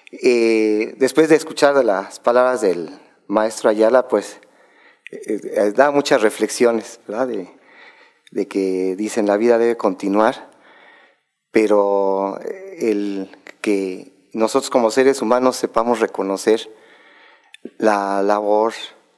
Después de escuchar las palabras del maestro Ayala, pues da muchas reflexiones, ¿verdad? De que dicen la vida debe continuar, pero el que nosotros como seres humanos sepamos reconocer la labor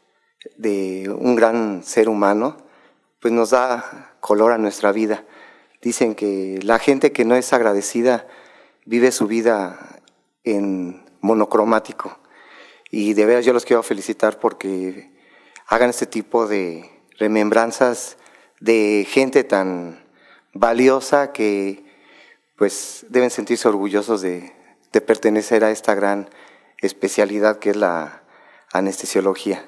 de un gran ser humano, pues nos da color a nuestra vida. Dicen que la gente que no es agradecida vive su vida en monocromático, y de veras yo los quiero felicitar porque hagan este tipo de remembranzas de gente tan valiosa que pues deben sentirse orgullosos de pertenecer a esta gran especialidad que es la anestesiología.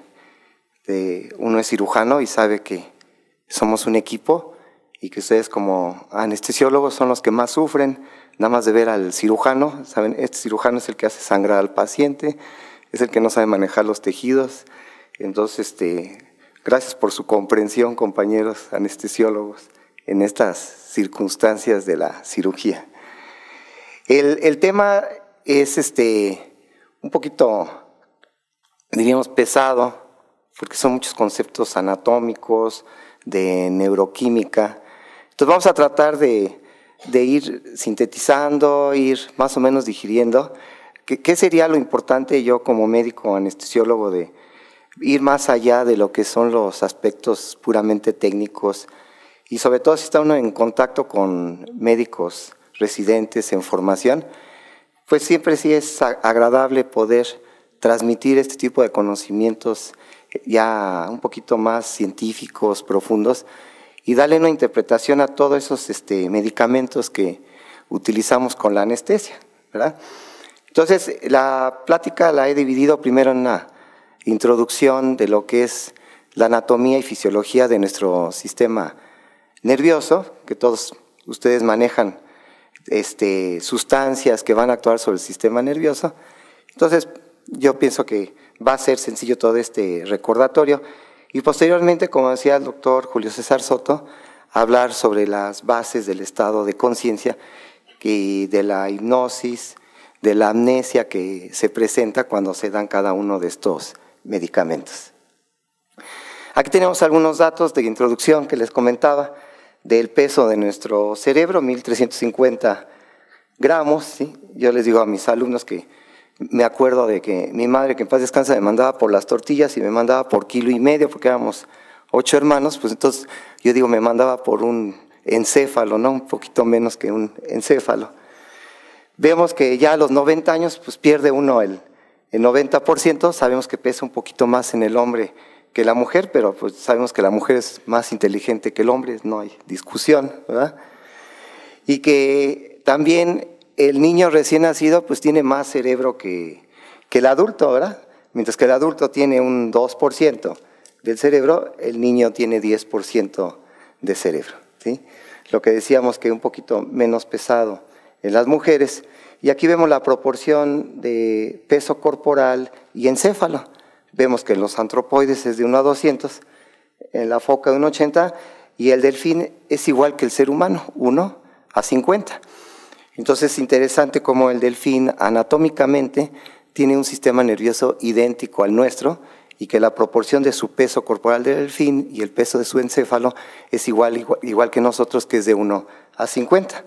Uno es cirujano y sabe que somos un equipo y que ustedes como anestesiólogos son los que más sufren, nada más de ver al cirujano. Saben, este cirujano es el que hace sangrar al paciente, es el que no sabe manejar los tejidos. Entonces, gracias por su comprensión, compañeros anestesiólogos, en estas circunstancias de la cirugía. El tema es un poquito, diríamos, pesado, porque son muchos conceptos anatómicos, de neuroquímica. Entonces vamos a tratar de ir sintetizando, ir más o menos digiriendo. ¿Qué sería lo importante yo como médico anestesiólogo de ir más allá de lo que son los aspectos puramente técnicos? Y sobre todo si está uno en contacto con médicos residentes en formación, pues siempre sí es agradable poder transmitir este tipo de conocimientos ya un poquito más científicos, profundos, y darle una interpretación a todos esos medicamentos que utilizamos con la anestesia, ¿verdad? Entonces, la plática la he dividido primero en una introducción de lo que es la anatomía y fisiología de nuestro sistema nervioso, que todos ustedes manejan sustancias que van a actuar sobre el sistema nervioso. Entonces, yo pienso que va a ser sencillo todo este recordatorio. Y posteriormente, como decía el doctor Julio César Soto, hablar sobre las bases del estado de conciencia y de la hipnosis, de la amnesia que se presenta cuando se dan cada uno de estos medicamentos. Aquí tenemos algunos datos de introducción que les comentaba del peso de nuestro cerebro, 1350 gramos. ¿Sí? Yo les digo a mis alumnos que me acuerdo de que mi madre, que en paz descansa, me mandaba por las tortillas y me mandaba por 1,5 kilos, porque éramos 8 hermanos, pues entonces yo digo, me mandaba por un encéfalo, ¿no? Un poquito menos que un encéfalo. Vemos que ya a los 90 años pues pierde uno el 90%, sabemos que pesa un poquito más en el hombre que la mujer, pero pues sabemos que la mujer es más inteligente que el hombre, no hay discusión, ¿verdad? Y que también el niño recién nacido pues tiene más cerebro que el adulto, ¿verdad? Mientras que el adulto tiene un 2% del cerebro, el niño tiene 10% de cerebro, ¿sí? Lo que decíamos que un poquito menos pesado en las mujeres. Y aquí vemos la proporción de peso corporal y encéfalo. Vemos que en los antropoides es de 1 a 200, en la foca de 1 a 80, y el delfín es igual que el ser humano, 1 a 50. Entonces es interesante cómo el delfín anatómicamente tiene un sistema nervioso idéntico al nuestro y que la proporción de su peso corporal del delfín y el peso de su encéfalo es igual que nosotros, que es de 1 a 50.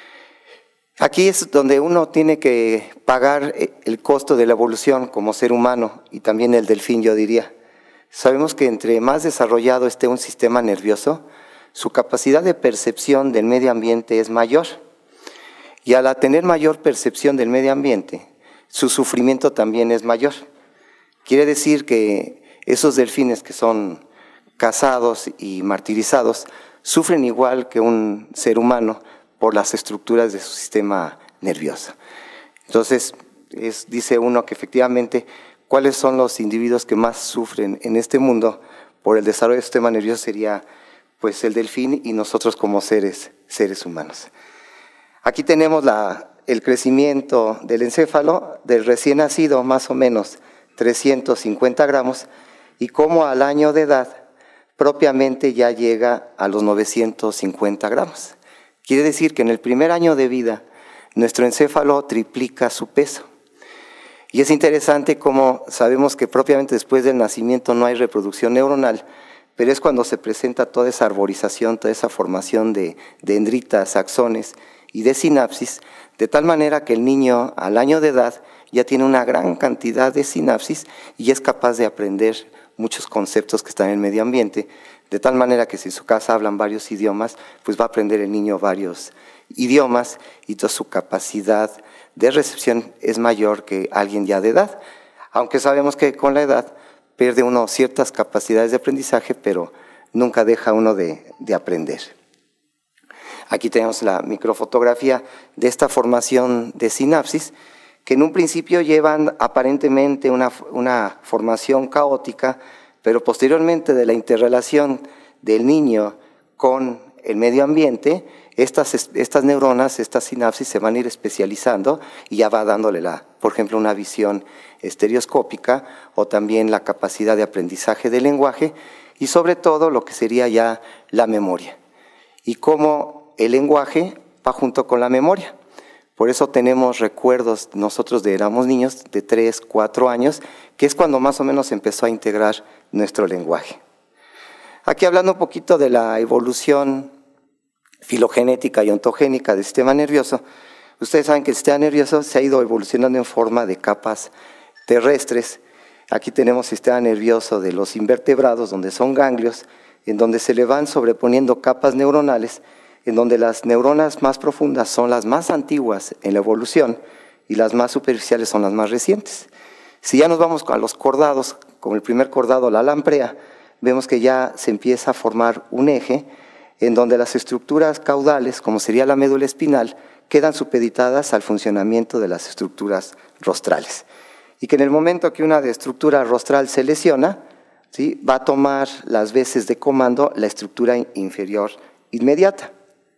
Aquí es donde uno tiene que pagar el costo de la evolución como ser humano y también el delfín, yo diría. Sabemos que entre más desarrollado esté un sistema nervioso, su capacidad de percepción del medio ambiente es mayor. Y al tener mayor percepción del medio ambiente, su sufrimiento también es mayor. Quiere decir que esos delfines que son cazados y martirizados sufren igual que un ser humano por las estructuras de su sistema nervioso. Entonces, dice uno que efectivamente, ¿cuáles son los individuos que más sufren en este mundo por el desarrollo del sistema nervioso? Sería pues el delfín y nosotros como seres humanos. Aquí tenemos el crecimiento del encéfalo del recién nacido, más o menos 350 gramos, y cómo al año de edad propiamente ya llega a los 950 gramos. Quiere decir que en el primer año de vida nuestro encéfalo triplica su peso. Y es interesante cómo sabemos que propiamente después del nacimiento no hay reproducción neuronal, pero es cuando se presenta toda esa arborización, toda esa formación de dendritas, axones y de sinapsis, de tal manera que el niño al año de edad ya tiene una gran cantidad de sinapsis y es capaz de aprender muchos conceptos que están en el medio ambiente, de tal manera que si en su casa hablan varios idiomas, pues va a aprender el niño varios idiomas y toda su capacidad de recepción es mayor que alguien ya de edad, aunque sabemos que con la edad pierde uno ciertas capacidades de aprendizaje, pero nunca deja uno de aprender. Aquí tenemos la microfotografía de esta formación de sinapsis, que en un principio llevan aparentemente una formación caótica, pero posteriormente de la interrelación del niño con el medio ambiente, estas neuronas, estas sinapsis se van a ir especializando y ya va dándole, por ejemplo, una visión estereoscópica o también la capacidad de aprendizaje del lenguaje y sobre todo lo que sería ya la memoria. Y cómo el lenguaje va junto con la memoria. Por eso tenemos recuerdos, nosotros éramos niños de 3, 4 años, que es cuando más o menos empezó a integrar nuestro lenguaje. Aquí hablando un poquito de la evolución filogenética y ontogénica del sistema nervioso, ustedes saben que el sistema nervioso se ha ido evolucionando en forma de capas terrestres. Aquí tenemos el sistema nervioso de los invertebrados, donde son ganglios, en donde se le van sobreponiendo capas neuronales, en donde las neuronas más profundas son las más antiguas en la evolución y las más superficiales son las más recientes. Si ya nos vamos a los cordados, como el primer cordado, la lamprea, vemos que ya se empieza a formar un eje en donde las estructuras caudales, como sería la médula espinal, quedan supeditadas al funcionamiento de las estructuras rostrales. Y que en el momento que una estructura rostral se lesiona, ¿sí?, va a tomar las veces de comando la estructura inferior inmediata.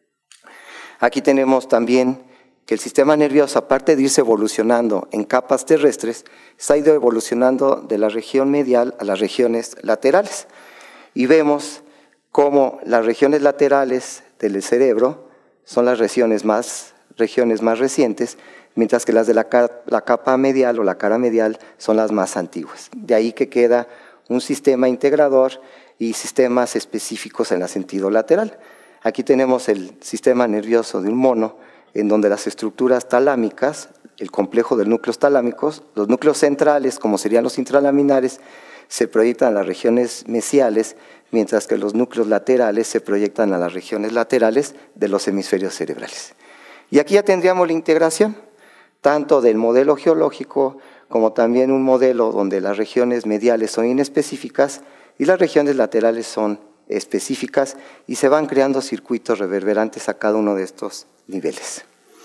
Aquí tenemos también que el sistema nervioso, aparte de irse evolucionando en capas terrestres, se ha ido evolucionando de la región medial a las regiones laterales. Y vemos cómo las regiones laterales del cerebro son las regiones más recientes, mientras que las de la capa medial o la cara medial son las más antiguas. De ahí que queda un sistema integrador y sistemas específicos en el sentido lateral. Aquí tenemos el sistema nervioso de un mono, en donde las estructuras talámicas, el complejo de núcleos talámicos, los núcleos centrales, como serían los intralaminares, se proyectan a las regiones mesiales, mientras que los núcleos laterales se proyectan a las regiones laterales de los hemisferios cerebrales. Y aquí ya tendríamos la integración, tanto del modelo geológico como también un modelo donde las regiones mediales son inespecíficas y las regiones laterales son específicas y se van creando circuitos reverberantes a cada uno de estos niveles.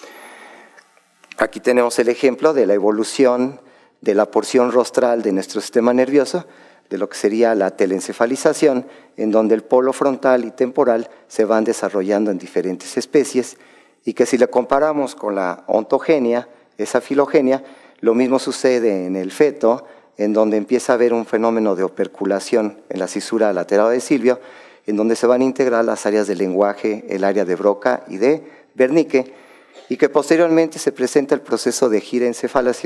Aquí tenemos el ejemplo de la evolución de la porción rostral de nuestro sistema nervioso, de lo que sería la telencefalización, en donde el polo frontal y temporal se van desarrollando en diferentes especies y que si le comparamos con la ontogenia, esa filogenia, lo mismo sucede en el feto, en donde empieza a haber un fenómeno de operculación en la cisura lateral de Silvio, en donde se van a integrar las áreas del lenguaje, el área de Broca y de Wernicke, y que posteriormente se presenta el proceso de girencéfalos,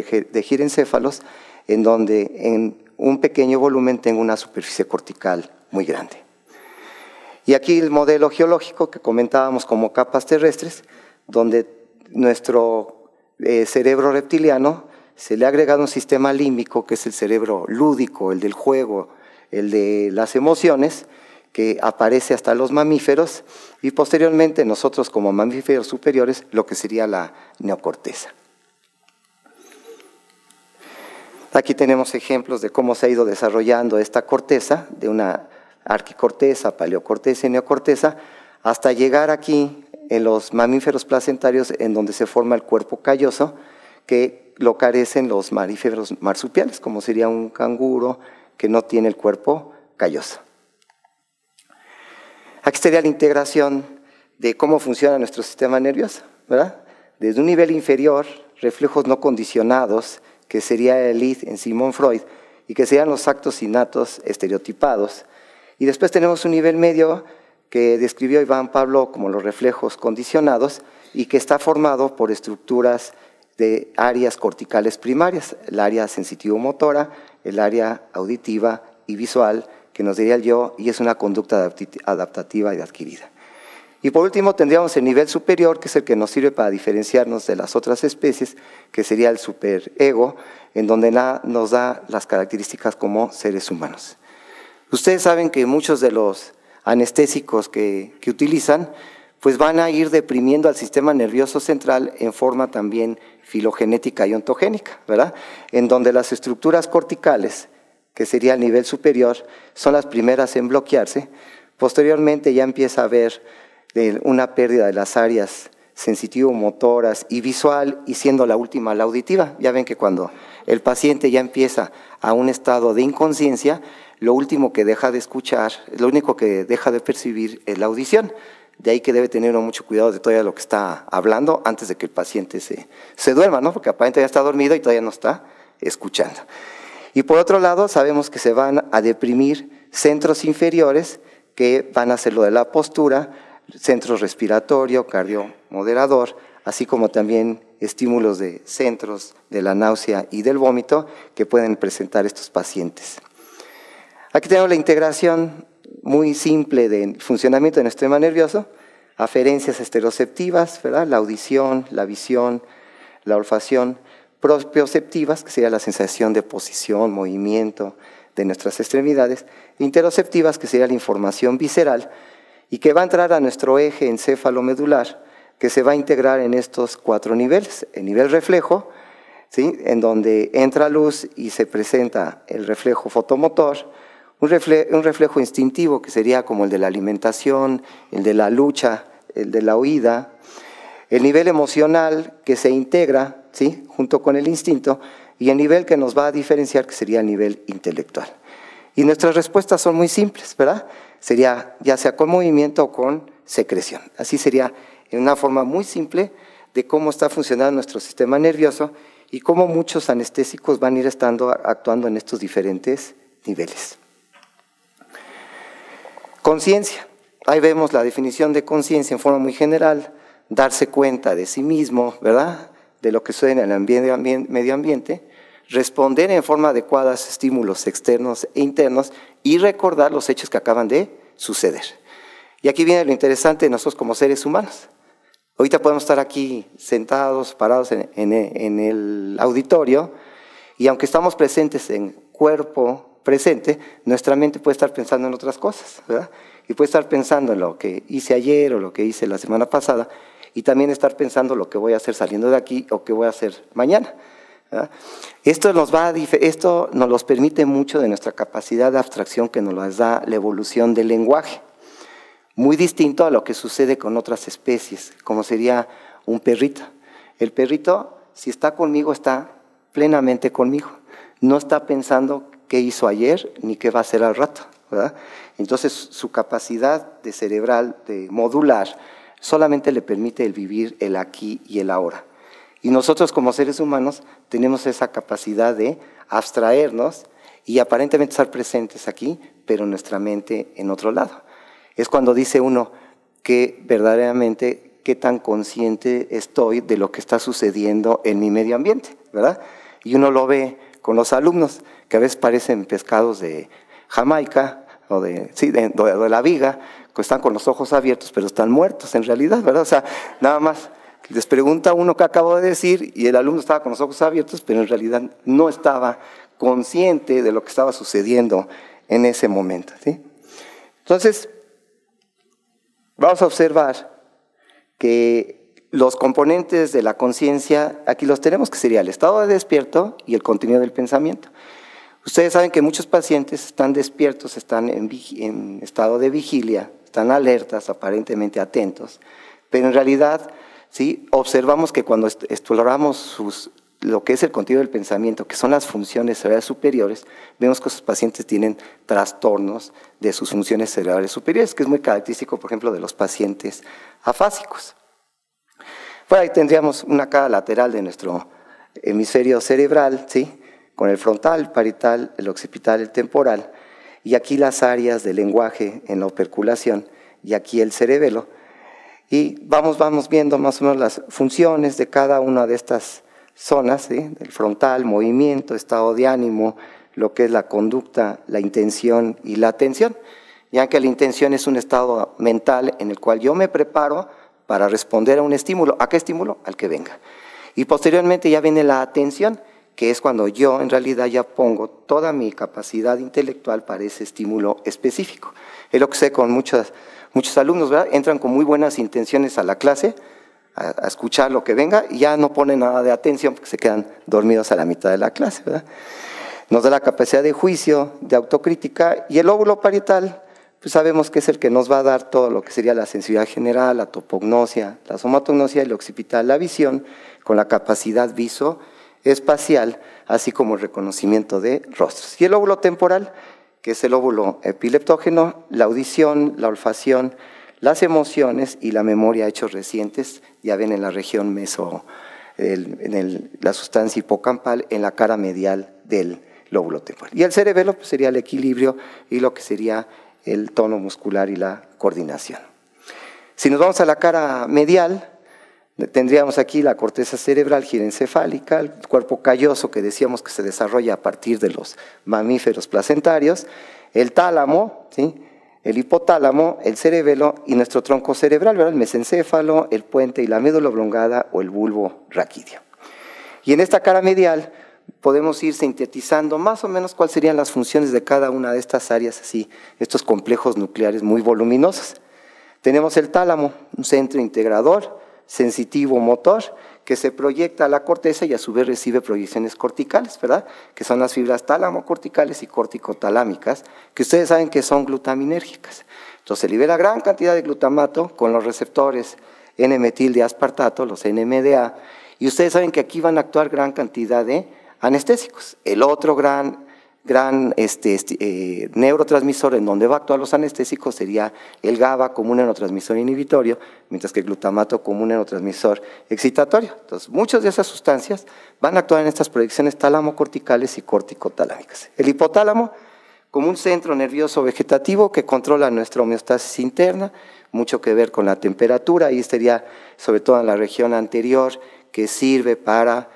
en donde en un pequeño volumen tengo una superficie cortical muy grande. Y aquí el modelo geológico que comentábamos como capas terrestres, donde nuestro cerebro reptiliano se le ha agregado un sistema límbico, que es el cerebro lúdico, el del juego, el de las emociones, que aparece hasta los mamíferos, y posteriormente nosotros como mamíferos superiores, lo que sería la neocorteza. Aquí tenemos ejemplos de cómo se ha ido desarrollando esta corteza, de una arquicorteza, paleocorteza y neocorteza, hasta llegar aquí en los mamíferos placentarios, en donde se forma el cuerpo calloso, que lo carecen los mamíferos marsupiales, como sería un canguro que no tiene el cuerpo calloso. Aquí sería la integración de cómo funciona nuestro sistema nervioso, ¿verdad? Desde un nivel inferior, reflejos no condicionados, que sería el id en Sigmund Freud, y que serían los actos innatos estereotipados. Y después tenemos un nivel medio que describió Iván Pavlov como los reflejos condicionados y que está formado por estructuras de áreas corticales primarias, el área sensitivo-motora, el área auditiva y visual, que nos diría el yo, y es una conducta adaptativa y adquirida. Y por último tendríamos el nivel superior, que es el que nos sirve para diferenciarnos de las otras especies, que sería el superego, en donde nos da las características como seres humanos. Ustedes saben que muchos de los anestésicos que utilizan, pues van a ir deprimiendo al sistema nervioso central en forma también filogenética y ontogénica, ¿verdad? En donde las estructuras corticales, que sería el nivel superior, son las primeras en bloquearse. Posteriormente ya empieza a haber una pérdida de las áreas sensitivo-motoras y visual, y siendo la última la auditiva. Ya ven que cuando el paciente ya empieza a un estado de inconsciencia, lo último que deja de escuchar, lo único que deja de percibir es la audición. De ahí que debe tener uno mucho cuidado de todavía lo que está hablando antes de que el paciente se duerma, ¿no? Porque aparentemente ya está dormido y todavía no está escuchando. Y por otro lado, sabemos que se van a deprimir centros inferiores que van a hacer lo de la postura, centro respiratorio, cardiomoderador, así como también estímulos de centros de la náusea y del vómito que pueden presentar estos pacientes. Aquí tenemos la integración muy simple del funcionamiento del sistema nervioso, aferencias estereoceptivas, ¿verdad? La audición, la visión, la olfacción, propioceptivas, que sería la sensación de posición, movimiento de nuestras extremidades, interoceptivas, que sería la información visceral, y que va a entrar a nuestro eje encéfalo-medular, que se va a integrar en estos 4 niveles. El nivel reflejo, ¿sí? En donde entra luz y se presenta el reflejo fotomotor, un reflejo instintivo, que sería como el de la alimentación, el de la lucha, el de la huida, el nivel emocional, que se integra, ¿sí? Junto con el instinto, y el nivel que nos va a diferenciar, que sería el nivel intelectual. Y nuestras respuestas son muy simples, ¿verdad? Sería ya sea con movimiento o con secreción. Así sería en una forma muy simple de cómo está funcionando nuestro sistema nervioso y cómo muchos anestésicos van a ir actuando en estos diferentes niveles. Conciencia. Ahí vemos la definición de conciencia en forma muy general, darse cuenta de sí mismo, ¿verdad? De lo que sucede en el medio ambiente, responder en forma adecuada a estímulos externos e internos y recordar los hechos que acaban de suceder. Y aquí viene lo interesante de nosotros como seres humanos. Ahorita podemos estar aquí sentados, parados en el auditorio, y aunque estamos presentes en cuerpo presente, nuestra mente puede estar pensando en otras cosas, ¿verdad? Y puede estar pensando en lo que hice ayer o lo que hice la semana pasada, y también estar pensando lo que voy a hacer saliendo de aquí o qué voy a hacer mañana, ¿verdad? Esto nos los permite mucho de nuestra capacidad de abstracción que nos da la evolución del lenguaje, muy distinto a lo que sucede con otras especies, como sería un perrito. El perrito, si está conmigo, está plenamente conmigo, no está pensando qué hizo ayer ni qué va a hacer al rato, ¿verdad? Entonces su capacidad de cerebral, de modular, solamente le permite el vivir el aquí y el ahora. Y nosotros como seres humanos tenemos esa capacidad de abstraernos y aparentemente estar presentes aquí, pero nuestra mente en otro lado. Es cuando dice uno que verdaderamente qué tan consciente estoy de lo que está sucediendo en mi medio ambiente, ¿verdad? Y uno lo ve con los alumnos, que a veces parecen pescados de Jamaica o de la viga, que están con los ojos abiertos, pero están muertos en realidad, ¿verdad? O sea, nada más les pregunta uno qué acabo de decir y el alumno estaba con los ojos abiertos, pero en realidad no estaba consciente de lo que estaba sucediendo en ese momento, ¿sí? Entonces, vamos a observar que los componentes de la conciencia, aquí los tenemos, que sería el estado de despierto y el contenido del pensamiento. Ustedes saben que muchos pacientes están despiertos, están en estado de vigilia, están alertas, aparentemente atentos, pero en realidad, ¿sí?, observamos que cuando exploramos lo que es el contenido del pensamiento, que son las funciones cerebrales superiores, vemos que esos pacientes tienen trastornos de sus funciones cerebrales superiores, que es muy característico, por ejemplo, de los pacientes afásicos. Por ahí tendríamos una cara lateral de nuestro hemisferio cerebral, ¿sí?, con el frontal, el parietal, el occipital, el temporal, y aquí las áreas del lenguaje en la operculación, y aquí el cerebelo. Y vamos viendo más o menos las funciones de cada una de estas zonas, ¿sí? El frontal, movimiento, estado de ánimo, lo que es la conducta, la intención y la atención, ya que la intención es un estado mental en el cual yo me preparo para responder a un estímulo. ¿A qué estímulo? Al que venga. Y posteriormente ya viene la atención, que es cuando yo en realidad ya pongo toda mi capacidad intelectual para ese estímulo específico. Es lo que sé con muchos alumnos, ¿verdad? Entran con muy buenas intenciones a la clase, a escuchar lo que venga, y ya no ponen nada de atención porque se quedan dormidos a la mitad de la clase, ¿verdad? Nos da la capacidad de juicio, de autocrítica, y el lóbulo parietal, pues sabemos que es el que nos va a dar todo lo que sería la sensibilidad general, la topognosia, la somatognosia, el occipital, la visión, con la capacidad visoespacial, así como el reconocimiento de rostros. Y el lóbulo temporal, que es el lóbulo epileptógeno, la audición, la olfacción, las emociones y la memoria a hechos recientes, ya ven en la región la sustancia hipocampal, en la cara medial del lóbulo temporal. Y el cerebelo pues, sería el equilibrio y lo que sería el tono muscular y la coordinación. Si nos vamos a la cara medial, tendríamos aquí la corteza cerebral girencefálica, el cuerpo calloso que decíamos que se desarrolla a partir de los mamíferos placentarios, el tálamo, ¿sí? El hipotálamo, el cerebelo y nuestro tronco cerebral, ¿verdad? El mesencéfalo, el puente y la médula oblongada o el bulbo raquídeo. Y en esta cara medial podemos ir sintetizando más o menos cuáles serían las funciones de cada una de estas áreas, así, estos complejos nucleares muy voluminosos. Tenemos el tálamo, un centro integrador, sensitivo, motor, que se proyecta a la corteza y a su vez recibe proyecciones corticales, ¿verdad? Que son las fibras tálamo-corticales y corticotalámicas, que ustedes saben que son glutaminérgicas. Entonces se libera gran cantidad de glutamato con los receptores N-metildeaspartato, los NMDA, y ustedes saben que aquí van a actuar gran cantidad de anestésicos. El otro gran neurotransmisor en donde va a actuar los anestésicos sería el GABA como un neurotransmisor inhibitorio, mientras que el glutamato como un neurotransmisor excitatorio. Entonces, muchas de esas sustancias van a actuar en estas proyecciones tálamo-corticales y corticotalámicas. El hipotálamo como un centro nervioso vegetativo que controla nuestra homeostasis interna, mucho que ver con la temperatura, ahí estaría sobre todo en la región anterior, que sirve para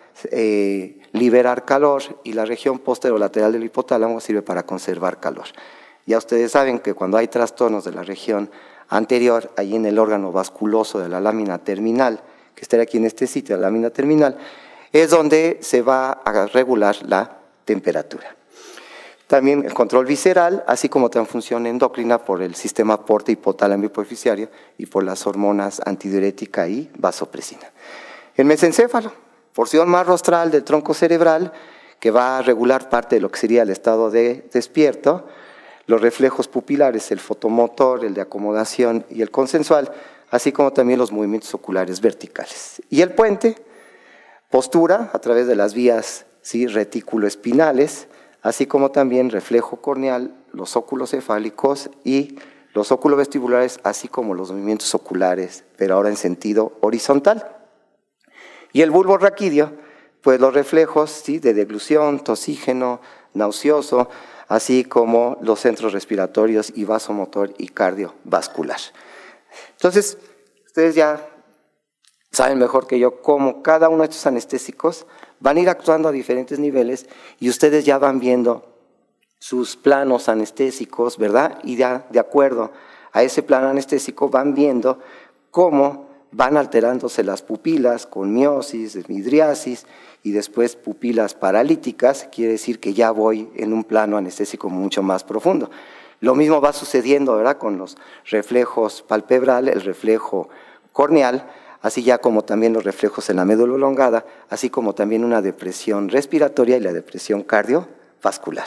liberar calor, y la región posterolateral del hipotálamo sirve para conservar calor. Ya ustedes saben que cuando hay trastornos de la región anterior, ahí en el órgano vasculoso de la lámina terminal, que estaría aquí en este sitio, la lámina terminal, es donde se va a regular la temperatura. También el control visceral, así como también función endocrina por el sistema porte hipotálamo hipofisario y por las hormonas antidiurética y vasopresina. El mesencéfalo, porción más rostral del tronco cerebral, que va a regular parte de lo que sería el estado de despierto, los reflejos pupilares, el fotomotor, el de acomodación y el consensual, así como también los movimientos oculares verticales. Y el puente, postura a través de las vías, ¿sí?, retículoespinales, así como también reflejo corneal, los óculos cefálicos y los óculovestibulares, así como los movimientos oculares, pero ahora en sentido horizontal. Y el bulbo raquídeo, pues los reflejos, ¿sí?, de deglución, tosígeno, nauseoso, así como los centros respiratorios y vasomotor y cardiovascular. Entonces, ustedes ya saben mejor que yo cómo cada uno de estos anestésicos van a ir actuando a diferentes niveles y ustedes ya van viendo sus planos anestésicos, ¿verdad? Y ya de acuerdo a ese plano anestésico van viendo cómo van alterándose las pupilas con miosis, midriasis y después pupilas paralíticas, quiere decir que ya voy en un plano anestésico mucho más profundo. Lo mismo va sucediendo, ¿verdad?, con los reflejos palpebral, el reflejo corneal, así ya como también los reflejos en la médula oblongada, así como también una depresión respiratoria y la depresión cardiovascular.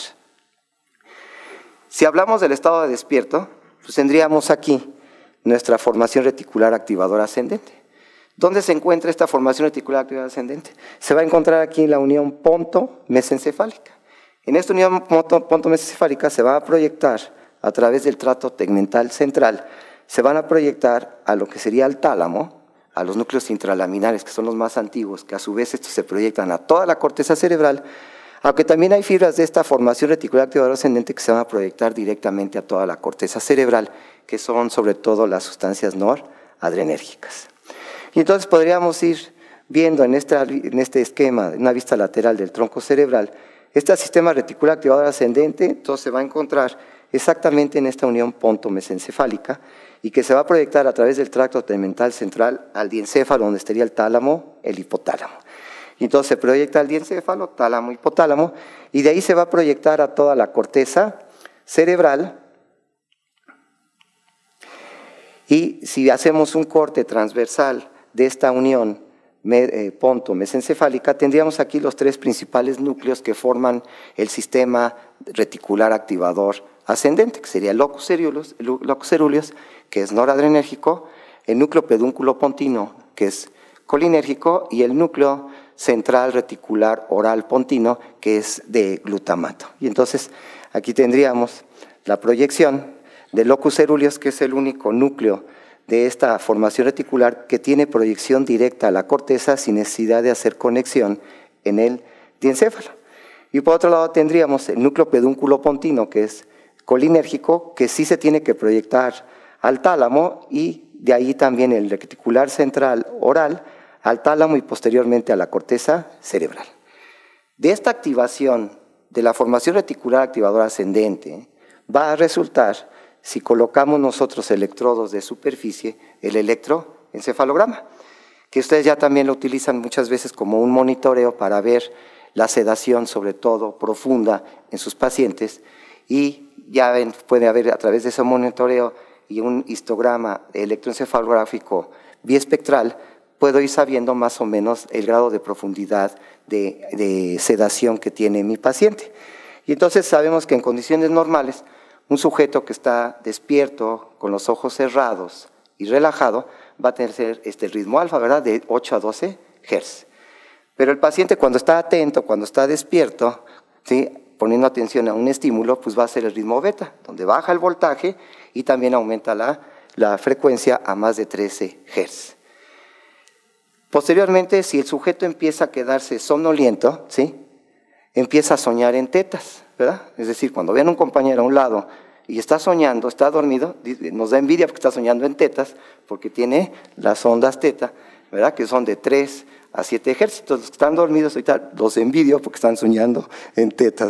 Si hablamos del estado de despierto, pues tendríamos aquí nuestra formación reticular activadora ascendente. ¿Dónde se encuentra esta formación reticular activadora ascendente? Se va a encontrar aquí en la unión ponto-mesencefálica. En esta unión ponto-mesencefálica se va a proyectar a través del tracto tegmental central, se van a proyectar a lo que sería el tálamo, a los núcleos intralaminares, que son los más antiguos, que a su vez estos se proyectan a toda la corteza cerebral, aunque también hay fibras de esta formación reticular activadora ascendente que se van a proyectar directamente a toda la corteza cerebral, que son sobre todo las sustancias noradrenérgicas. Y entonces podríamos ir viendo en este esquema, en una vista lateral del tronco cerebral, este sistema reticular activador ascendente, entonces se va a encontrar exactamente en esta unión ponto-mesencefálica y que se va a proyectar a través del tracto tegmental central al diencéfalo, donde estaría el tálamo, el hipotálamo. Y entonces se proyecta al diencéfalo, tálamo, hipotálamo, y de ahí se va a proyectar a toda la corteza cerebral. Y si hacemos un corte transversal de esta unión ponto-mesencefálica, tendríamos aquí los tres principales núcleos que forman el sistema reticular activador ascendente, que sería el locus coeruleus, que es noradrenérgico, el núcleo pedúnculo pontino, que es colinérgico, y el núcleo central reticular oral pontino, que es de glutamato. Y entonces aquí tendríamos la proyección del locus coeruleus, que es el único núcleo de esta formación reticular que tiene proyección directa a la corteza sin necesidad de hacer conexión en el diencéfalo. Y por otro lado tendríamos el núcleo pedúnculo pontino, que es colinérgico, que sí se tiene que proyectar al tálamo, y de ahí también el reticular central oral al tálamo y posteriormente a la corteza cerebral. De esta activación de la formación reticular activadora ascendente va a resultar, si colocamos nosotros electrodos de superficie, el electroencefalograma, que ustedes ya también lo utilizan muchas veces como un monitoreo para ver la sedación, sobre todo profunda, en sus pacientes, y ya ven, puede haber a través de ese monitoreo y un histograma electroencefalográfico biespectral, puedo ir sabiendo más o menos el grado de profundidad de sedación que tiene mi paciente. Y entonces sabemos que en condiciones normales, un sujeto que está despierto, con los ojos cerrados y relajado, va a tener este ritmo alfa, ¿verdad?, de 8 a 12 Hz. Pero el paciente, cuando está atento, cuando está despierto, ¿sí?, poniendo atención a un estímulo, pues va a ser el ritmo beta, donde baja el voltaje y también aumenta la frecuencia a más de 13 Hz. Posteriormente, si el sujeto empieza a quedarse somnoliento, ¿sí?, empieza a soñar en tetas, ¿verdad? Es decir, cuando vean a un compañero a un lado y está soñando, está dormido, nos da envidia porque está soñando en tetas, porque tiene las ondas teta, ¿verdad?, que son de 3 a 7 Hz. Entonces, los que están dormidos ahorita los envidio porque están soñando en tetas.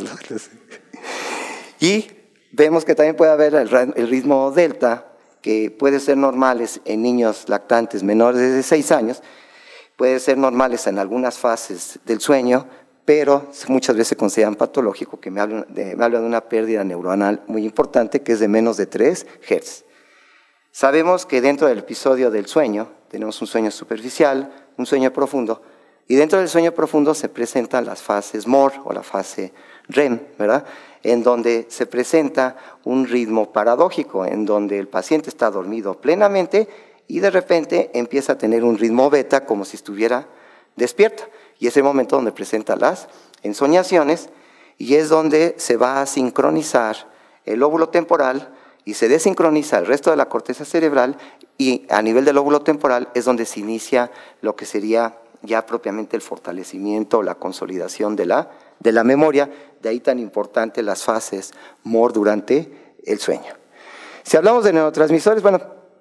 Y vemos que también puede haber el ritmo delta, que puede ser normales en niños lactantes menores de 6 años, puede ser normales en algunas fases del sueño, pero muchas veces se consideran patológico, que me habla de una pérdida neuronal muy importante, que es de menos de 3 Hz. Sabemos que dentro del episodio del sueño, tenemos un sueño superficial, un sueño profundo, y dentro del sueño profundo se presentan las fases MOR o la fase REM, ¿verdad?, en donde se presenta un ritmo paradójico, en donde el paciente está dormido plenamente y de repente empieza a tener un ritmo beta como si estuviera despierto. Y es el momento donde presenta las ensoñaciones, y es donde se va a sincronizar el lóbulo temporal y se desincroniza el resto de la corteza cerebral, y a nivel del lóbulo temporal es donde se inicia lo que sería ya propiamente el fortalecimiento o la consolidación de la memoria. De ahí tan importante las fases MOR durante el sueño. Si hablamos de neurotransmisores, bueno,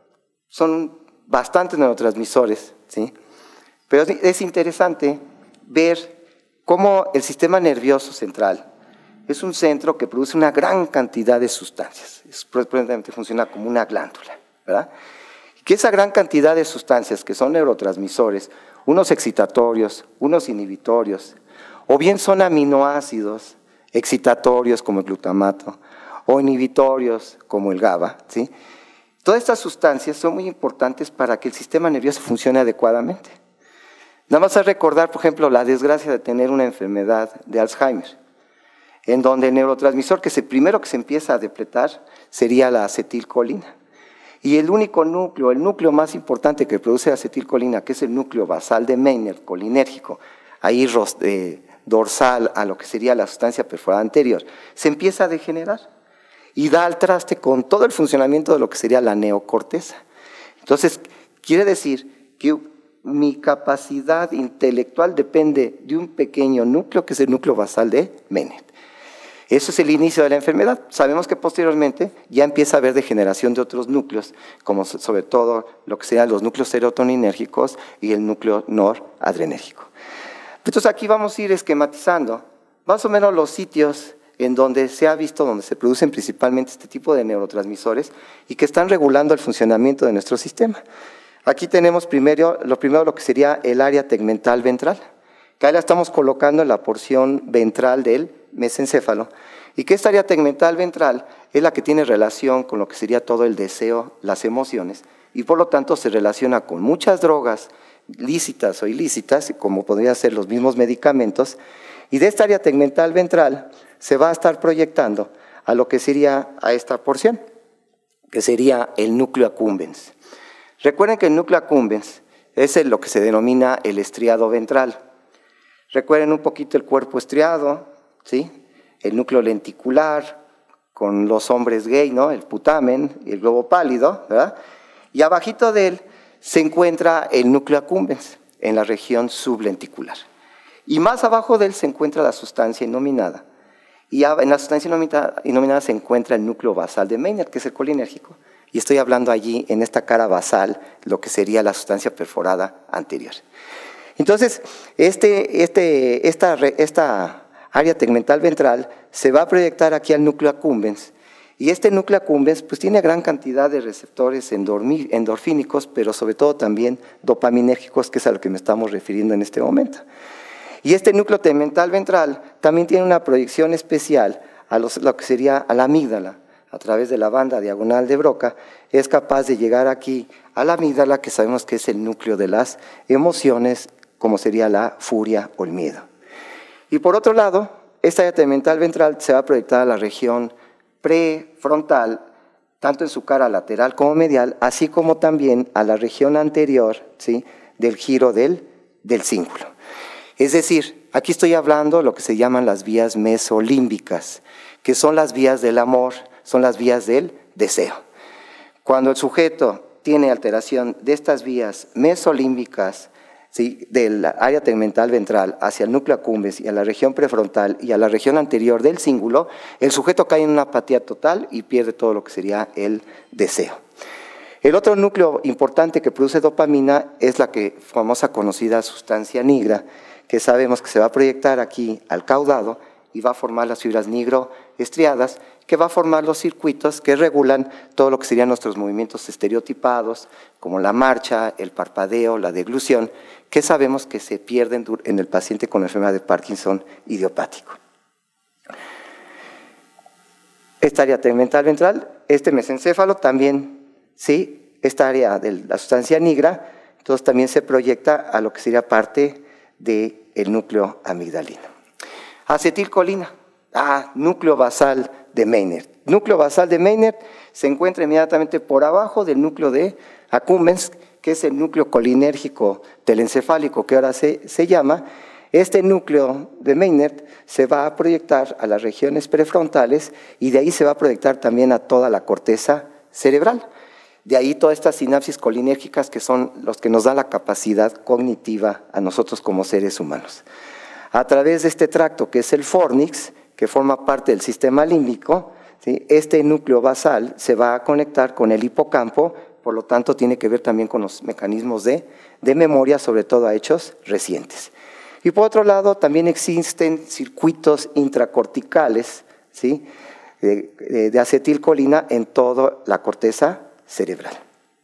son bastantes neurotransmisores, ¿sí?, pero es interesante ver cómo el sistema nervioso central es un centro que produce una gran cantidad de sustancias. Probablemente funciona como una glándula, ¿verdad? Que esa gran cantidad de sustancias que son neurotransmisores, unos excitatorios, unos inhibitorios, o bien son aminoácidos excitatorios como el glutamato, o inhibitorios como el GABA, ¿sí?, todas estas sustancias son muy importantes para que el sistema nervioso funcione adecuadamente. Nada más a recordar, por ejemplo, la desgracia de tener una enfermedad de Alzheimer, en donde el neurotransmisor primero que se empieza a depletar sería la acetilcolina. Y el único núcleo, el núcleo más importante que produce acetilcolina, que es el núcleo basal de Meynert, colinérgico, ahí dorsal a lo que sería la sustancia perforada anterior, se empieza a degenerar y da al traste con todo el funcionamiento de lo que sería la neocorteza. Entonces, quiere decir que mi capacidad intelectual depende de un pequeño núcleo, que es el núcleo basal de Meynert. Eso es el inicio de la enfermedad. Sabemos que posteriormente ya empieza a haber degeneración de otros núcleos, como sobre todo lo que serían los núcleos serotoninérgicos y el núcleo noradrenérgico. Entonces aquí vamos a ir esquematizando más o menos los sitios en donde se ha visto, donde se producen principalmente este tipo de neurotransmisores y que están regulando el funcionamiento de nuestro sistema. Aquí tenemos lo que sería el área tegmental ventral, que ahí la estamos colocando en la porción ventral del mesencéfalo, y que esta área tegmental ventral es la que tiene relación con lo que sería todo el deseo, las emociones, y por lo tanto se relaciona con muchas drogas lícitas o ilícitas, como podrían ser los mismos medicamentos, y de esta área tegmental ventral se va a estar proyectando a lo que sería a esta porción, que sería el núcleo accumbens. Recuerden que el núcleo accumbens es lo que se denomina el estriado ventral. Recuerden un poquito el cuerpo estriado, ¿sí? El núcleo lenticular, con los hombres gay, ¿no? El putamen y el globo pálido, ¿verdad? Y abajito de él se encuentra el núcleo accumbens, en la región sublenticular. Y más abajo de él se encuentra la sustancia innominada. Y en la sustancia innominada se encuentra el núcleo basal de Maynard, que es el colinérgico. Y estoy hablando allí, en esta cara basal, lo que sería la sustancia perforada anterior. Entonces, esta área tegmental ventral se va a proyectar aquí al núcleo accumbens. Y este núcleo accumbens pues, tiene gran cantidad de receptores endorfínicos, pero sobre todo también dopaminérgicos, que es a lo que me estamos refiriendo en este momento. Y este núcleo tegmental ventral también tiene una proyección especial a lo que sería a la amígdala. A través de la banda diagonal de Broca, es capaz de llegar aquí a la amígdala, que sabemos que es el núcleo de las emociones, como sería la furia o el miedo. Y por otro lado, esta área tegmental ventral se va a proyectar a la región prefrontal, tanto en su cara lateral como medial, así como también a la región anterior, ¿sí?, del giro del cíngulo. Es decir, aquí estoy hablando de lo que se llaman las vías mesolímbicas, que son las vías del amor, son las vías del deseo. Cuando el sujeto tiene alteración de estas vías mesolímbicas, ¿sí?, del área tegmental ventral hacia el núcleo accumbens y a la región prefrontal y a la región anterior del cíngulo, el sujeto cae en una apatía total y pierde todo lo que sería el deseo. El otro núcleo importante que produce dopamina es la famosa conocida sustancia nigra, que sabemos que se va a proyectar aquí al caudado y va a formar las fibras nigroestriadas, que va a formar los circuitos que regulan todo lo que serían nuestros movimientos estereotipados, como la marcha, el parpadeo, la deglución, que sabemos que se pierden en el paciente con enfermedad de Parkinson idiopático. Esta área tegmental ventral, este mesencéfalo también, sí, esta área de la sustancia nigra, entonces también se proyecta a lo que sería parte del núcleo amigdalino. Acetilcolina, núcleo basal de Maynard. Núcleo basal de Maynard se encuentra inmediatamente por abajo del núcleo de accumbens, que es el núcleo colinérgico telencefálico que ahora se llama. Este núcleo de Maynard se va a proyectar a las regiones prefrontales y de ahí se va a proyectar también a toda la corteza cerebral. De ahí todas estas sinapsis colinérgicas que son los que nos dan la capacidad cognitiva a nosotros como seres humanos. A través de este tracto que es el fornix, que forma parte del sistema límbico, ¿sí?, este núcleo basal se va a conectar con el hipocampo, por lo tanto tiene que ver también con los mecanismos de memoria, sobre todo a hechos recientes. Y por otro lado también existen circuitos intracorticales, ¿sí?, de acetilcolina en toda la corteza cerebral.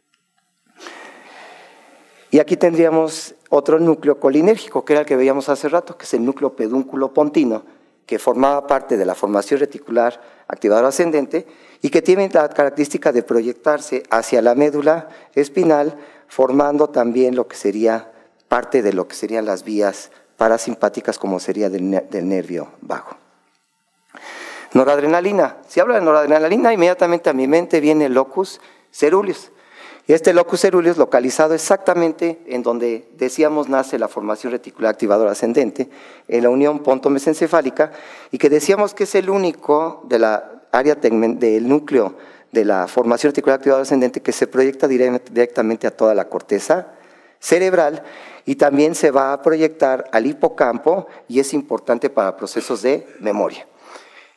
Y aquí tendríamos otro núcleo colinérgico, que era el que veíamos hace rato, que es el núcleo pedúnculo pontino, que formaba parte de la formación reticular activadora ascendente y que tiene la característica de proyectarse hacia la médula espinal, formando también lo que sería parte de lo que serían las vías parasimpáticas, como sería del nervio vago. Noradrenalina. Si hablo de noradrenalina, inmediatamente a mi mente viene el locus ceruleus. Y este locus ceruleus localizado exactamente en donde decíamos nace la formación reticular activadora ascendente, en la unión pontomesencefálica, y que decíamos que es el único de la área del núcleo de la formación reticular activadora ascendente que se proyecta directamente a toda la corteza cerebral y también se va a proyectar al hipocampo y es importante para procesos de memoria.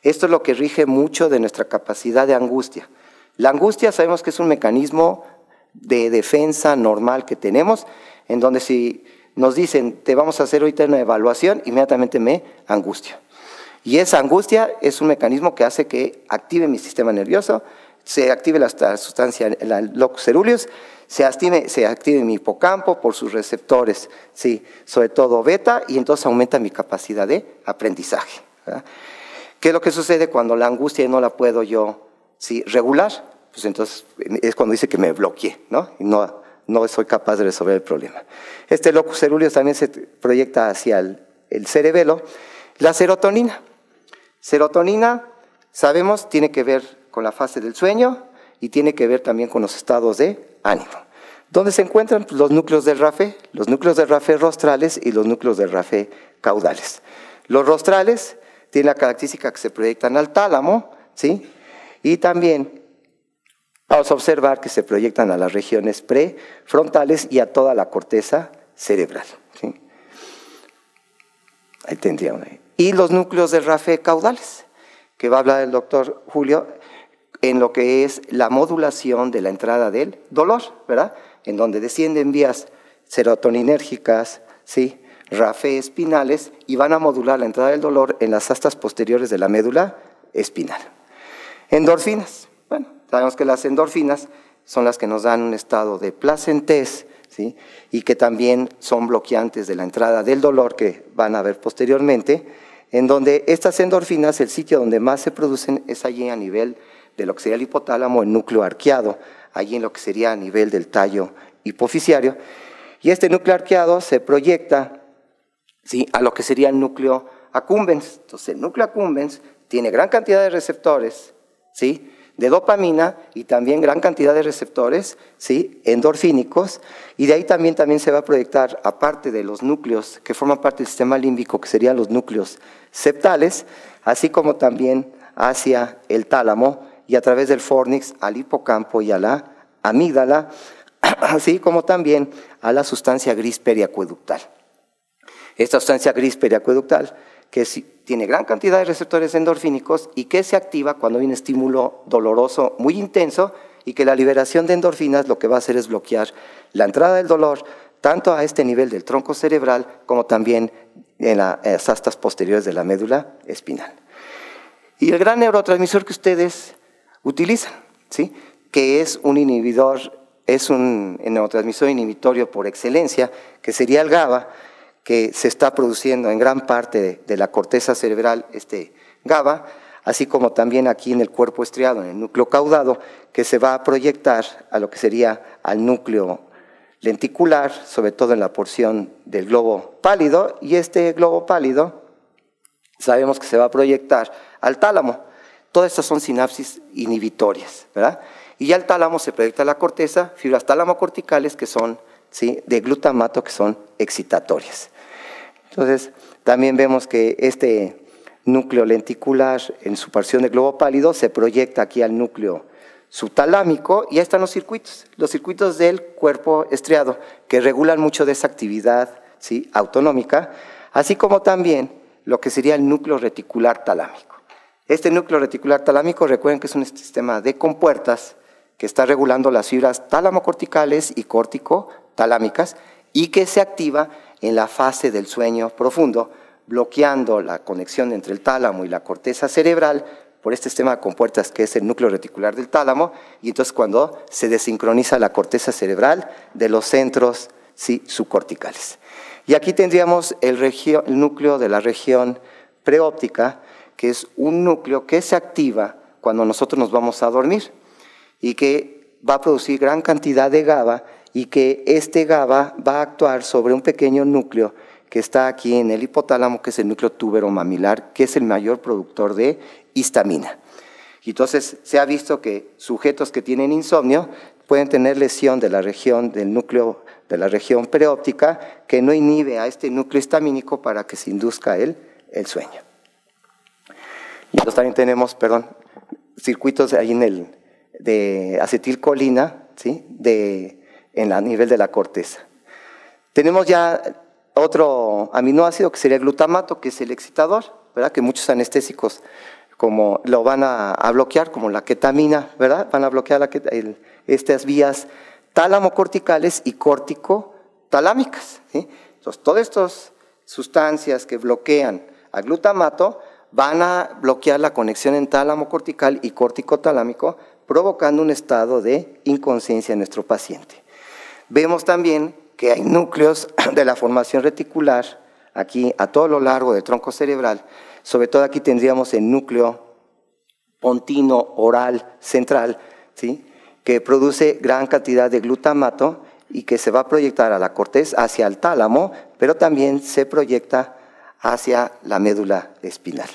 Esto es lo que rige mucho de nuestra capacidad de angustia. La angustia sabemos que es un mecanismo de defensa normal que tenemos, en donde si nos dicen, te vamos a hacer ahorita una evaluación, inmediatamente me angustio. Y esa angustia es un mecanismo que hace que active mi sistema nervioso, se active la sustancia, el locus coeruleus, se active mi hipocampo por sus receptores, ¿sí? Sobre todo beta, y entonces aumenta mi capacidad de aprendizaje, ¿verdad? ¿Qué es lo que sucede cuando la angustia no la puedo yo, ¿sí?, regular? Pues entonces es cuando dice que me bloqueé, ¿no? Y no soy capaz de resolver el problema. Este locus coeruleus también se proyecta hacia el cerebelo. La serotonina. Serotonina, sabemos, tiene que ver con la fase del sueño y tiene que ver también con los estados de ánimo. ¿Dónde se encuentran? Pues los núcleos del RAFE, los núcleos del RAFE rostrales y los núcleos del RAFE caudales. Los rostrales tienen la característica que se proyectan al tálamo, ¿sí? Y también vamos a observar que se proyectan a las regiones prefrontales y a toda la corteza cerebral, ¿sí? Ahí tendría una. Y los núcleos del RAFE caudales, que va a hablar el doctor Julio, en lo que es la modulación de la entrada del dolor, ¿verdad? En donde descienden vías serotoninérgicas, ¿sí?, RAFE espinales, y van a modular la entrada del dolor en las astas posteriores de la médula espinal. Endorfinas. Bueno, sabemos que las endorfinas son las que nos dan un estado de placentez, ¿sí?, y que también son bloqueantes de la entrada del dolor, que van a ver posteriormente, en donde estas endorfinas, el sitio donde más se producen es allí a nivel de lo que sería el hipotálamo, el núcleo arqueado, allí en lo que sería a nivel del tallo hipoficiario, y este núcleo arqueado se proyecta, ¿sí?, a lo que sería el núcleo accumbens. Entonces el núcleo accumbens tiene gran cantidad de receptores, ¿sí?, de dopamina, y también gran cantidad de receptores, ¿sí?, endorfínicos, y de ahí también se va a proyectar, aparte de los núcleos que forman parte del sistema límbico, que serían los núcleos septales, así como también hacia el tálamo y a través del fornix al hipocampo y a la amígdala, así como también a la sustancia gris periacueductal. Esta sustancia gris periacueductal, que tiene gran cantidad de receptores endorfínicos y que se activa cuando hay un estímulo doloroso muy intenso, y que la liberación de endorfinas lo que va a hacer es bloquear la entrada del dolor, tanto a este nivel del tronco cerebral como también en las astas posteriores de la médula espinal. Y el gran neurotransmisor que ustedes utilizan, ¿sí?, que es un inhibidor, es un neurotransmisor inhibitorio por excelencia, que sería el GABA, que se está produciendo en gran parte de la corteza cerebral, GABA, así como también aquí en el cuerpo estriado, en el núcleo caudado, que se va a proyectar a lo que sería al núcleo lenticular, sobre todo en la porción del globo pálido, y este globo pálido sabemos que se va a proyectar al tálamo. Todas estas son sinapsis inhibitorias, ¿verdad? Y ya el tálamo se proyecta a la corteza, fibras tálamo-corticales que son, ¿sí?, de glutamato, que son excitatorias. Entonces, también vemos que este núcleo lenticular en su porción de globo pálido se proyecta aquí al núcleo subtalámico, y ahí están los circuitos del cuerpo estriado, que regulan mucho de esa actividad, ¿sí?, autonómica, así como también lo que sería el núcleo reticular talámico. Este núcleo reticular talámico, recuerden que es un sistema de compuertas que está regulando las fibras tálamo-corticales y córtico-talámicas, y que se activa en la fase del sueño profundo, bloqueando la conexión entre el tálamo y la corteza cerebral por este sistema de compuertas que es el núcleo reticular del tálamo, y entonces cuando se desincroniza la corteza cerebral de los centros, ¿sí?, subcorticales. Y aquí tendríamos el núcleo de la región preóptica, que es un núcleo que se activa cuando nosotros nos vamos a dormir y que va a producir gran cantidad de GABA, y que este GABA va a actuar sobre un pequeño núcleo que está aquí en el hipotálamo, que es el núcleo túbero-mamilar, que es el mayor productor de histamina. Y entonces se ha visto que sujetos que tienen insomnio pueden tener lesión de la región del núcleo de la región preóptica, que no inhibe a este núcleo histamínico para que se induzca el sueño. Y entonces también tenemos, circuitos ahí de acetilcolina, ¿sí?, a nivel de la corteza. Tenemos ya otro aminoácido que sería el glutamato, que es el excitador, ¿verdad?, que muchos anestésicos como lo van a bloquear, como la ketamina, ¿verdad? Van a bloquear estas vías tálamo-corticales y córtico-talámicas, ¿sí? Entonces, todas estas sustancias que bloquean al glutamato van a bloquear la conexión en tálamo cortical y córtico talámico, provocando un estado de inconsciencia en nuestro paciente. Vemos también que hay núcleos de la formación reticular aquí a todo lo largo del tronco cerebral. Sobre todo aquí tendríamos el núcleo pontino oral central, ¿sí?, que produce gran cantidad de glutamato y que se va a proyectar a la corteza hacia el tálamo, pero también se proyecta hacia la médula espinal.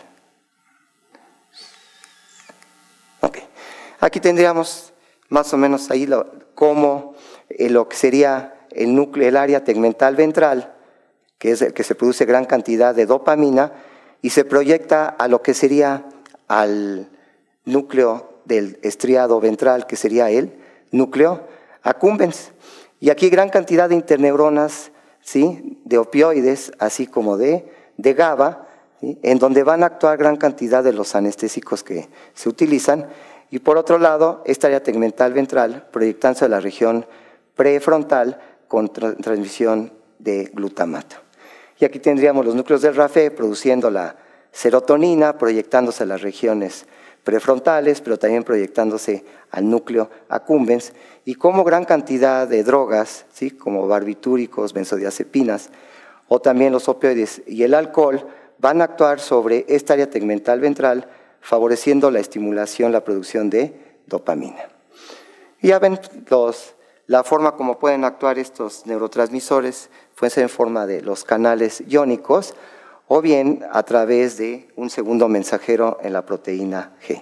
Okay. Aquí tendríamos más o menos ahí como lo que sería el núcleo, el área tegmental ventral, que es el que se produce gran cantidad de dopamina y se proyecta a lo que sería al núcleo del estriado ventral, que sería el núcleo accumbens. Y aquí gran cantidad de interneuronas, ¿sí?, de opioides, así como de GABA, ¿sí?, en donde van a actuar gran cantidad de los anestésicos que se utilizan. Y por otro lado, esta área tegmental ventral proyectándose a la región prefrontal con transmisión de glutamato. Y aquí tendríamos los núcleos del RAFE produciendo la serotonina, proyectándose a las regiones prefrontales, pero también proyectándose al núcleo accumbens, y como gran cantidad de drogas, ¿sí?, como barbitúricos, benzodiazepinas, o también los opioides y el alcohol, van a actuar sobre esta área tegmental ventral, favoreciendo la estimulación, la producción de dopamina. Y ya ven la forma como pueden actuar estos neurotransmisores, puede ser en forma de los canales iónicos, o bien a través de un segundo mensajero en la proteína G.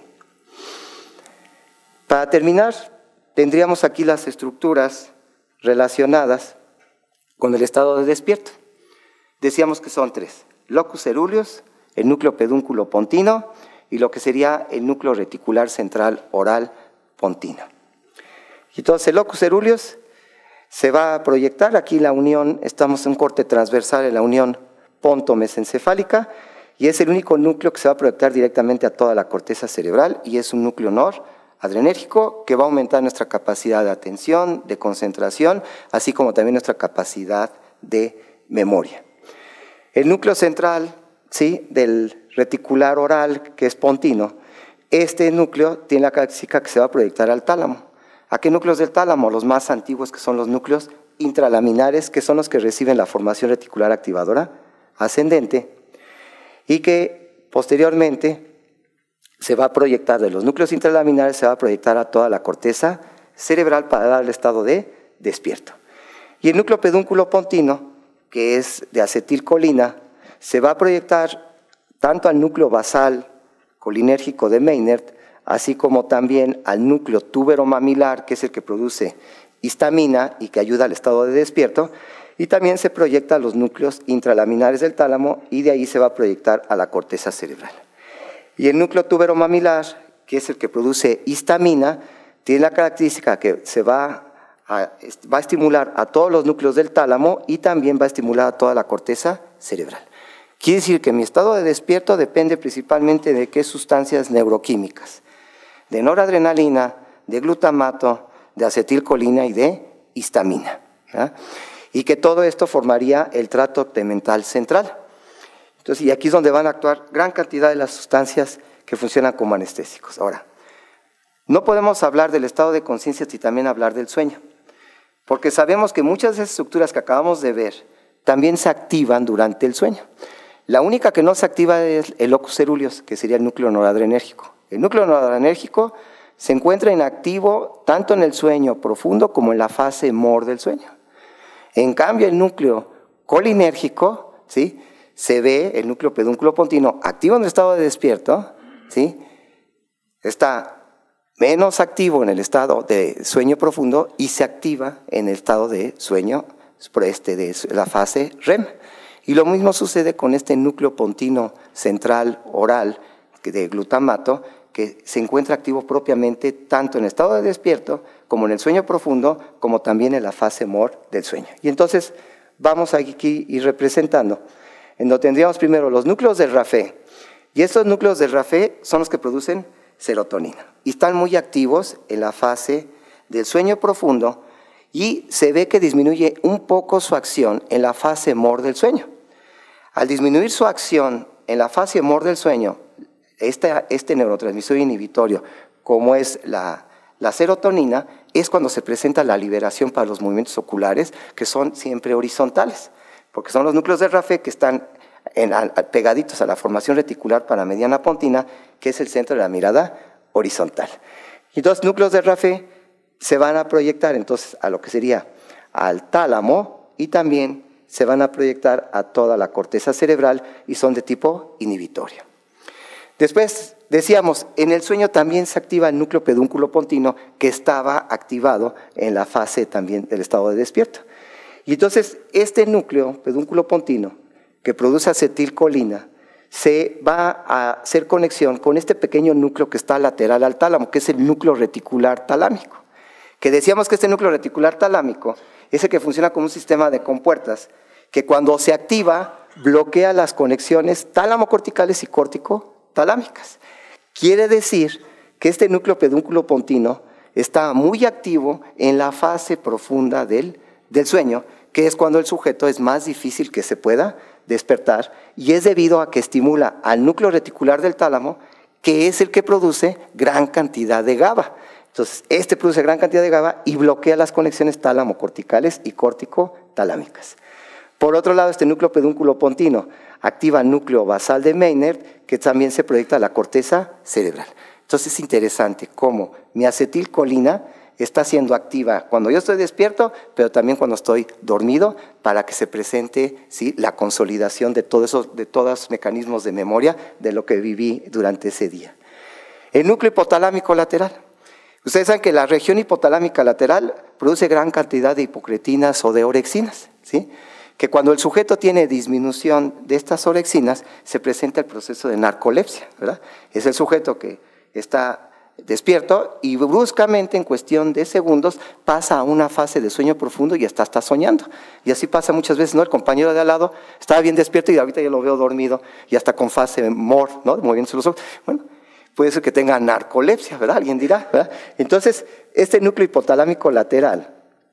Para terminar, tendríamos aquí las estructuras relacionadas con el estado de despierto. Decíamos que son tres: locus ceruleus, el núcleo pedúnculo pontino y lo que sería el núcleo reticular central oral pontino. Y entonces el locus ceruleus se va a proyectar, aquí la unión, estamos en un corte transversal en la unión ponto-mesencefálica, y es el único núcleo que se va a proyectar directamente a toda la corteza cerebral, y es un núcleo noradrenérgico que va a aumentar nuestra capacidad de atención, de concentración, así como también nuestra capacidad de memoria. El núcleo central, ¿sí?, del reticular oral, que es pontino, este núcleo tiene la característica que se va a proyectar al tálamo. ¿A qué núcleos del tálamo? Los más antiguos, que son los núcleos intralaminares, que son los que reciben la formación reticular activadora ascendente, y que posteriormente se va a proyectar de los núcleos intralaminares, se va a proyectar a toda la corteza cerebral para dar el estado de despierto. Y el núcleo pedúnculo pontino, que es de acetilcolina, se va a proyectar tanto al núcleo basal colinérgico de Maynard, así como también al núcleo túbero-mamilar, que es el que produce histamina y que ayuda al estado de despierto, y también se proyecta a los núcleos intralaminares del tálamo, y de ahí se va a proyectar a la corteza cerebral. Y el núcleo túbero-mamilar, que es el que produce histamina, tiene la característica que se va a estimular a todos los núcleos del tálamo y también va a estimular a toda la corteza cerebral. Quiere decir que mi estado de despierto depende principalmente de qué sustancias neuroquímicas: de noradrenalina, de glutamato, de acetilcolina y de histamina, ¿verdad? Y que todo esto formaría el tracto tegmental central. Entonces, y aquí es donde van a actuar gran cantidad de las sustancias que funcionan como anestésicos. Ahora, no podemos hablar del estado de conciencia sin también hablar del sueño, porque sabemos que muchas de esas estructuras que acabamos de ver también se activan durante el sueño. La única que no se activa es el locus ceruleus, que sería el núcleo noradrenérgico. El núcleo noradrenérgico se encuentra inactivo tanto en el sueño profundo como en la fase MOR del sueño. En cambio, el núcleo colinérgico, ¿sí?, se ve, el núcleo pedúnculo pontino, activo en el estado de despierto, ¿sí?, está menos activo en el estado de sueño profundo y se activa en el estado de sueño, de la fase REM. Y lo mismo sucede con este núcleo pontino central oral de glutamato, que se encuentra activo propiamente tanto en el estado de despierto como en el sueño profundo, como también en la fase MOR del sueño. Y entonces vamos aquí ir representando, en donde tendríamos primero los núcleos del RAFE. Y estos núcleos del RAFE son los que producen serotonina y están muy activos en la fase del sueño profundo y se ve que disminuye un poco su acción en la fase MOR del sueño. Al disminuir su acción en la fase MOR del sueño, este neurotransmisor inhibitorio, como es la serotonina, es cuando se presenta la liberación para los movimientos oculares, que son siempre horizontales, porque son los núcleos del RAFE que están pegaditos a la formación reticular paramediana pontina, que es el centro de la mirada horizontal. Y los núcleos del RAFE se van a proyectar entonces a lo que sería al tálamo y también se van a proyectar a toda la corteza cerebral y son de tipo inhibitorio. Después, decíamos, en el sueño también se activa el núcleo pedúnculo pontino que estaba activado en la fase también del estado de despierto. Y entonces este núcleo pedúnculo pontino que produce acetilcolina se va a hacer conexión con este pequeño núcleo que está lateral al tálamo, que es el núcleo reticular talámico. Que decíamos que este núcleo reticular talámico es el que funciona como un sistema de compuertas, que cuando se activa bloquea las conexiones tálamo-corticales y córtico-talámicas. Quiere decir que este núcleo pedúnculo pontino está muy activo en la fase profunda del sueño, que es cuando el sujeto es más difícil que se pueda despertar, y es debido a que estimula al núcleo reticular del tálamo, que es el que produce gran cantidad de GABA. Entonces, este produce gran cantidad de GABA y bloquea las conexiones tálamo-corticales y córtico-talámicas. Por otro lado, este núcleo pedúnculo pontino activa el núcleo basal de Meynert, que también se proyecta a la corteza cerebral. Entonces, es interesante cómo mi acetilcolina está siendo activa cuando yo estoy despierto, pero también cuando estoy dormido, para que se presente, ¿sí?, la consolidación de todos los mecanismos de memoria de lo que viví durante ese día. El núcleo hipotalámico lateral. Ustedes saben que la región hipotalámica lateral produce gran cantidad de hipocretinas o de orexinas, ¿sí?, que cuando el sujeto tiene disminución de estas orexinas, se presenta el proceso de narcolepsia, ¿verdad? Es el sujeto que está despierto y bruscamente, en cuestión de segundos, pasa a una fase de sueño profundo y está soñando. Y así pasa muchas veces, ¿no? El compañero de al lado estaba bien despierto y ahorita yo lo veo dormido y hasta con fase MOR, ¿no?, moviéndose los ojos. Bueno, puede ser que tenga narcolepsia, ¿verdad? Alguien dirá, ¿verdad? Entonces, este núcleo hipotalámico lateral,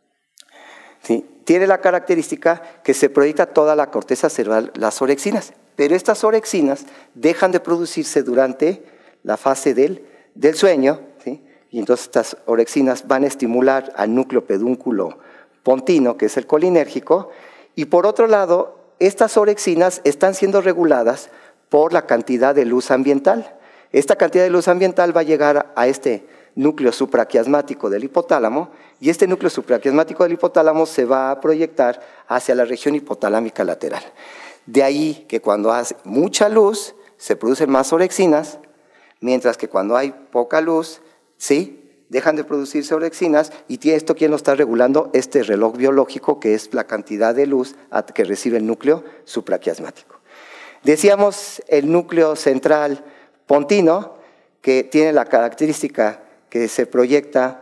¿sí?, tiene la característica que se proyecta toda la corteza cerebral, las orexinas, pero estas orexinas dejan de producirse durante la fase del sueño, ¿sí?, y entonces estas orexinas van a estimular al núcleo pedúnculo pontino, que es el colinérgico, y por otro lado, estas orexinas están siendo reguladas por la cantidad de luz ambiental. Esta cantidad de luz ambiental va a llegar a este núcleo supraquiasmático del hipotálamo, y este núcleo supraquiasmático del hipotálamo se va a proyectar hacia la región hipotalámica lateral. De ahí que cuando hace mucha luz se producen más orexinas, mientras que cuando hay poca luz, sí, dejan de producirse orexinas, y esto, ¿quién lo está regulando? Este reloj biológico, que es la cantidad de luz que recibe el núcleo supraquiasmático. Decíamos el núcleo central pontino, que tiene la característica que se proyecta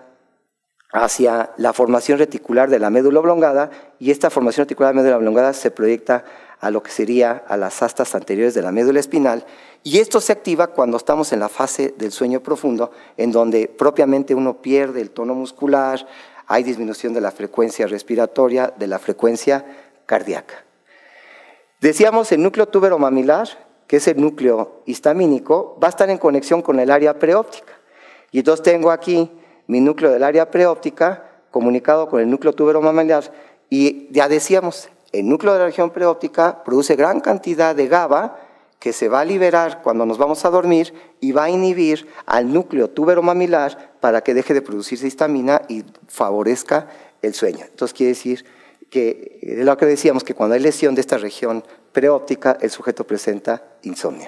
hacia la formación reticular de la médula oblongada, y esta formación reticular de la médula oblongada se proyecta a lo que sería a las astas anteriores de la médula espinal, y esto se activa cuando estamos en la fase del sueño profundo, en donde propiamente uno pierde el tono muscular, hay disminución de la frecuencia respiratoria, de la frecuencia cardíaca. Decíamos el núcleo túbero-mamilar, que es el núcleo histamínico, va a estar en conexión con el área preóptica. Y entonces tengo aquí mi núcleo del área preóptica comunicado con el núcleo túbero-mamilar, y ya decíamos, el núcleo de la región preóptica produce gran cantidad de GABA que se va a liberar cuando nos vamos a dormir y va a inhibir al núcleo túbero-mamilar para que deje de producirse histamina y favorezca el sueño. Entonces quiere decir que es lo que decíamos, que cuando hay lesión de esta región preóptica, el sujeto presenta insomnio.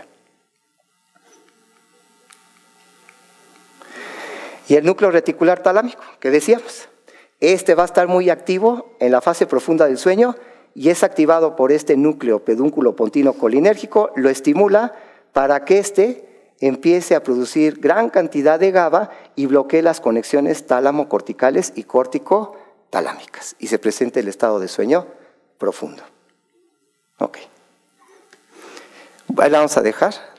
Y el núcleo reticular talámico, que decíamos, este va a estar muy activo en la fase profunda del sueño y es activado por este núcleo pedúnculo pontino colinérgico, lo estimula para que éste empiece a producir gran cantidad de GABA y bloquee las conexiones tálamo-corticales y córtico-talámicas y se presente el estado de sueño profundo. Ok. Ahí la vamos a dejar.